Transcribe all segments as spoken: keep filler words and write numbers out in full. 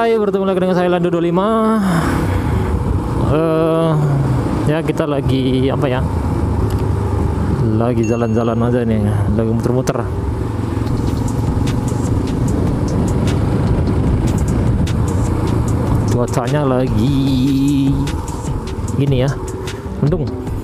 Bray, bertemu lagi dengan saya Lando dua puluh lima. uh, Ya kita lagi apa ya, lagi jalan-jalan aja nih, lagi muter-muter. Cuacanya lagi gini ya, mendung.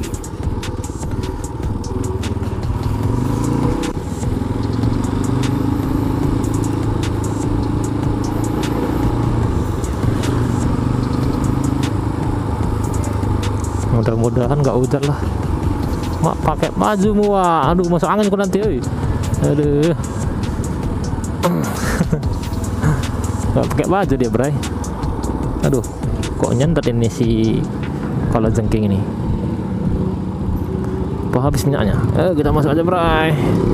Mudah-mudahan nggak hujan lah. Mak pakai baju mua, aduh masuk angin kok nanti, oi. Aduh, nggak pakai baju dia, Bray. Aduh, kok nyentet ini si kalau jengking ini. Apa habis minyaknya? Eh, kita masuk aja, Bray.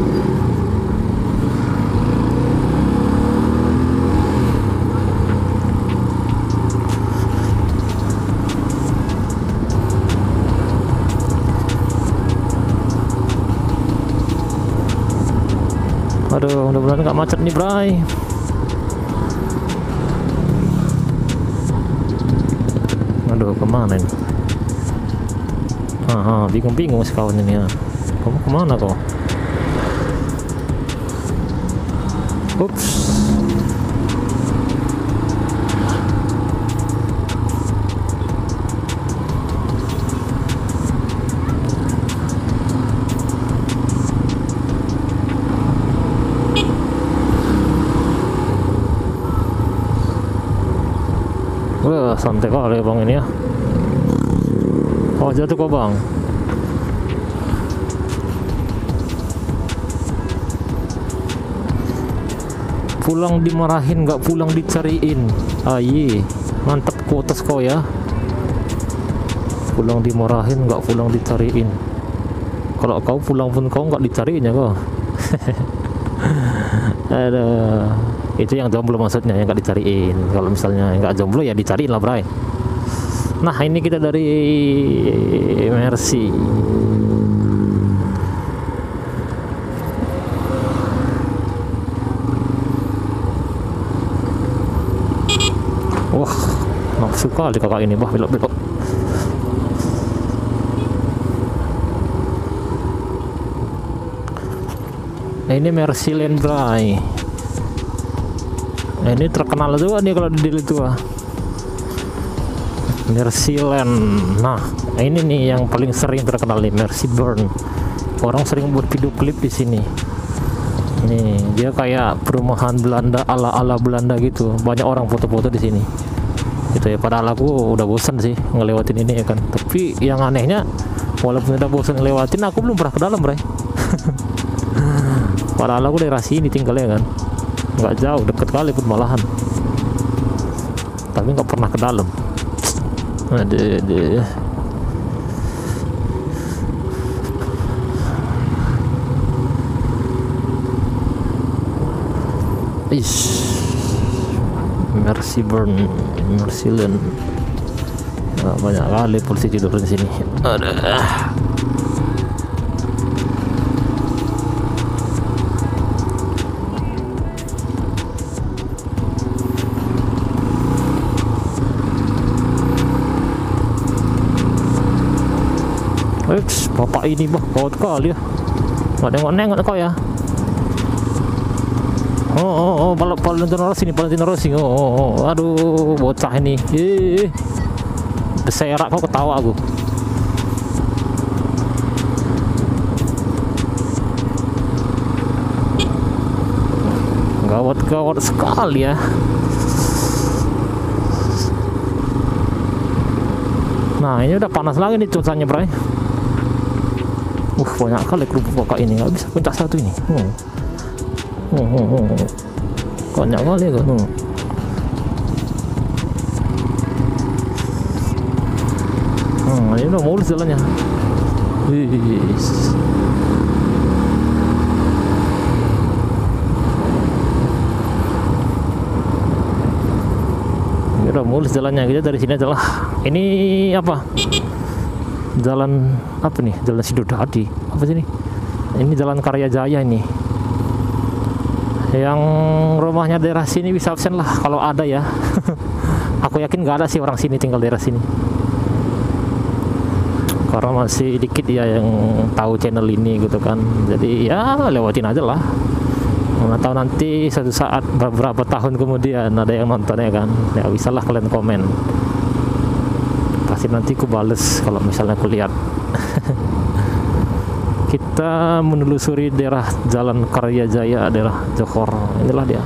Aduh, mudah-mudahan nggak macet nih, Bray. Aduh, kemana ini? Aha, bingung-bingung sekawan ini ya. Kamu kemana kok? Ups. Wah, santai kali bang ini ya. Oh, jatuh kok bang. Pulang dimarahin, nggak pulang dicariin. Ah iya, mantep kuotas kau ya. Pulang dimarahin, nggak pulang dicariin. Kalau kau pulang pun kau nggak dicariin ya kau. Ada itu yang jomblo maksudnya, yang nggak dicariin. Kalau misalnya nggak jomblo ya dicariin lah, Bray. Nah, ini kita dari Mercy. Wah, nafsu kali kakak ini, bah belok-belok. Nah, ini Mercy Land, Bray. Nah, ini terkenal juga nih kalau di Dili tua. Mercy Land. Nah, ini nih yang paling sering terkenal nih, Mercy Burn. Orang sering buat video klip di sini. Nih, dia kayak perumahan Belanda ala-ala Belanda gitu. Banyak orang foto-foto di sini. Gitu ya. Padahal aku udah bosan sih ngelewatin ini ya kan. Tapi yang anehnya, walaupun udah bosan ngelewatin, aku belum pernah ke dalam, Bray. Padahal aku daerah sini tinggalnya kan, nggak jauh, deket kali pun malahan. Tapi nggak pernah ke dalam. Aduh, aduh. Ish, Mercy Burn, Mercy Land. Nah, banyak kali polisi tidur di sini. Aduh. Eits, bapak ini bah, kau kali ya. Nggak nengok-nengok kau ya. Oh, oh, oh, balap Valentino Rossi nih, Valentino Rossi. Oh, oh, oh, aduh, bocah ini. Eh, beserak kau, ketawa aku. Gawat-gawat sekali ya. Nah, ini udah panas lagi nih cuacanya, Bray. Uh, banyak kali kerupuk kakak ini, nggak bisa puncak satu ini. Hmm. Hmm, hmm, hmm. Banyak kali kan. Hmm. Hmm, ini udah mulus jalannya. Wis. Ini udah mulus jalannya, kita dari sini aja lah. Ini apa? Jalan apa nih? Jalan Sidodadi apa sih ini? Ini Jalan Karya Jaya ini. yang rumahnya daerah sini bisa absen lah kalau ada ya. Aku yakin nggak ada sih orang sini tinggal daerah sini, karena masih dikit ya yang tahu channel ini gitu kan. Jadi ya lewatin aja lah, mana tahu nanti suatu saat beberapa tahun kemudian ada yang nonton ya kan, ya bisa lah kalian komen, pasti nanti aku bales kalau misalnya aku lihat. Kita menelusuri daerah Jalan Karya Jaya, daerah Johor. Inilah dia.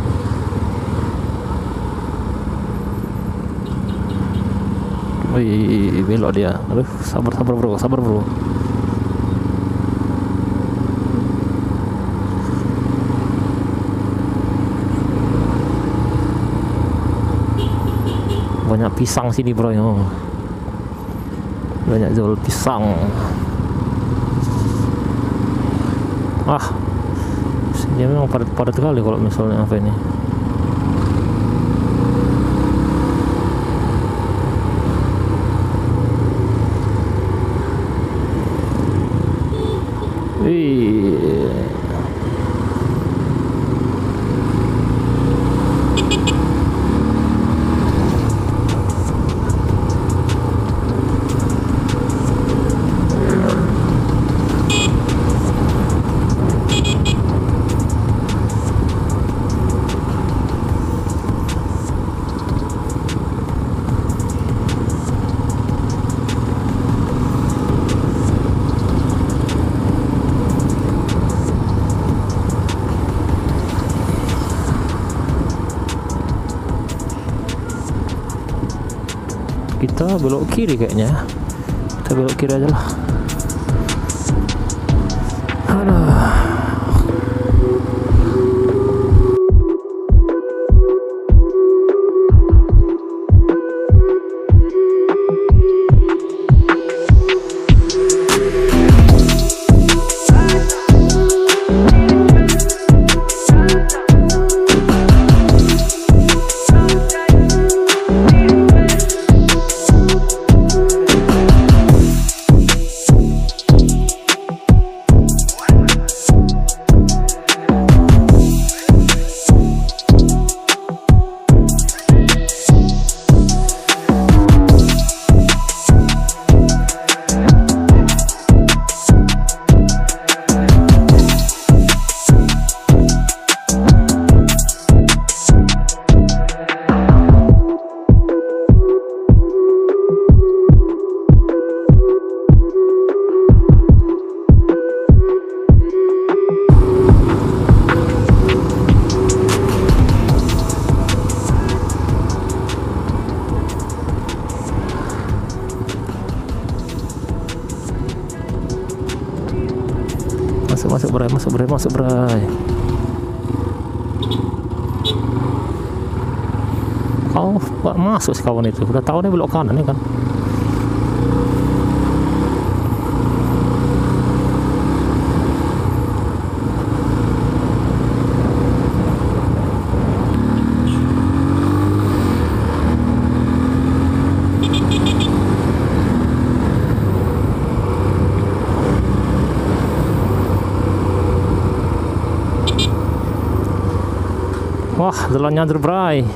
Wih, belok dia. Aduh, sabar sabar bro, sabar bro. Banyak pisang sini bro ya. Banyak jual pisang. Ah, ini memang padat-padat kali kalau misalnya apa ini. Wih. Kita belok kiri kayaknya. Kita belok kiri aja lah. Aduh. Masuk masuk bray, masuk bray, masuk bray. Kau gak masuk si kawan itu, udah tahu dia belok kanan ya kan. Wah, jalannya terbray.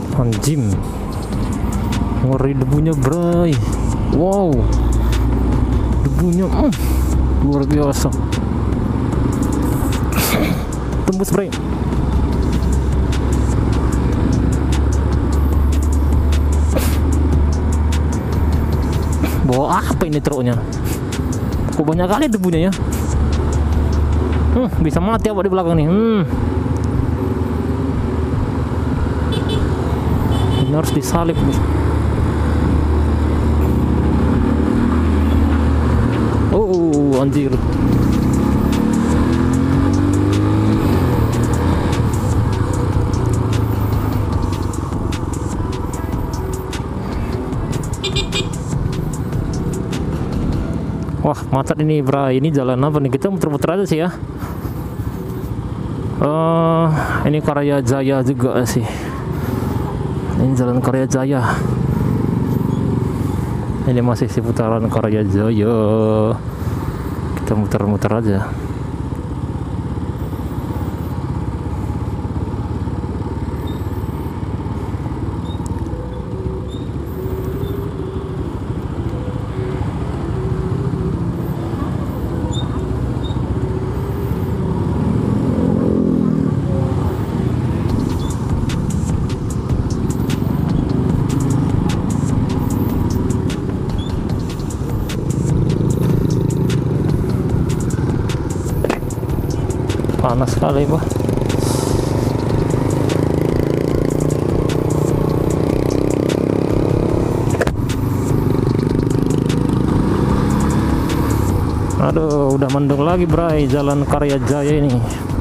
Anjing, ngeri debunya bray. Wow, debunya mm, luar biasa. Tembus bray. Bawa apa ini truknya? Kok banyak kali debunya ya? Hmm, bisa mati apa di belakang nih? Hmm. Ini harus disalip nih. Oh, anjir. Wah, macet ini, bro. Ini jalan apa nih? Kita muter-muter aja sih ya. Uh, ini Karya Jaya juga sih. Ini jalan Karya Jaya. Ini masih seputaran Karya Jaya. Kita muter-muter aja. Panas sekali, Bah. Aduh, udah mendung lagi, bray, jalan Karya Jaya ini.